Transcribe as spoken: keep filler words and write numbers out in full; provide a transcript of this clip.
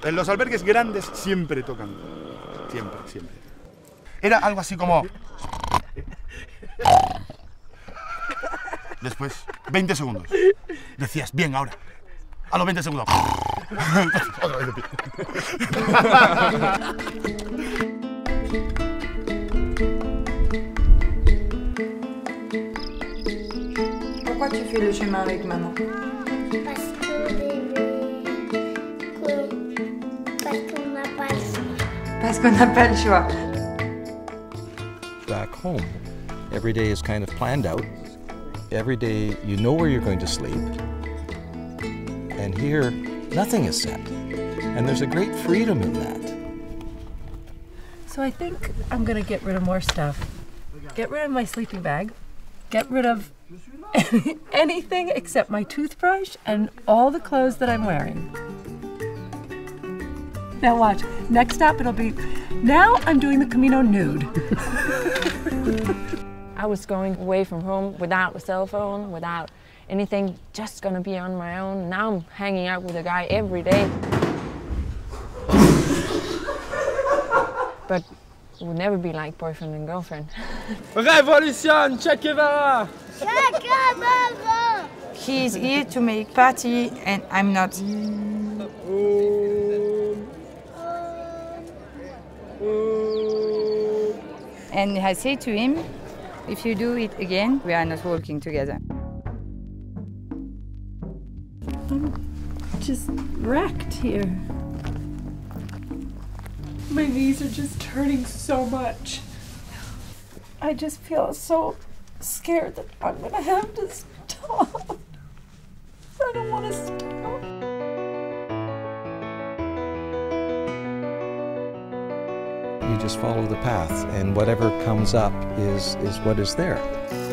En los albergues grandes siempre tocan. Siempre, siempre. Era algo así como... Después, veinte segundos. Decías, bien, ahora. A los veinte segundos. Otra vez de pie. Pourquoi tu fais le chemin avec maman? Parce qu'on n'a pas le choix. Parce qu'on n'a pas le choix. Back home, every day is kind of planned out. Every day you know where you're going to sleep. And here, nothing is set. And there's a great freedom in that. So I think I'm gonna get rid of more stuff. Get rid of my sleeping bag. Get rid of anything except my toothbrush and all the clothes that I'm wearing. Now watch, next up it'll be, now I'm doing the Camino nude. I was going away from home without a cell phone, without anything, just gonna be on my own. Now I'm hanging out with a guy every day. But it would never be like boyfriend and girlfriend. Revolution, Che Guevara! Che Guevara! He's here to make party and I'm not. And I say to him, if you do it again, we are not working together. I'm just wrecked here. My knees are just hurting so much. I just feel so scared that I'm gonna have to stop. I don't want to stop. You just follow the path, and whatever comes up is, is what is there.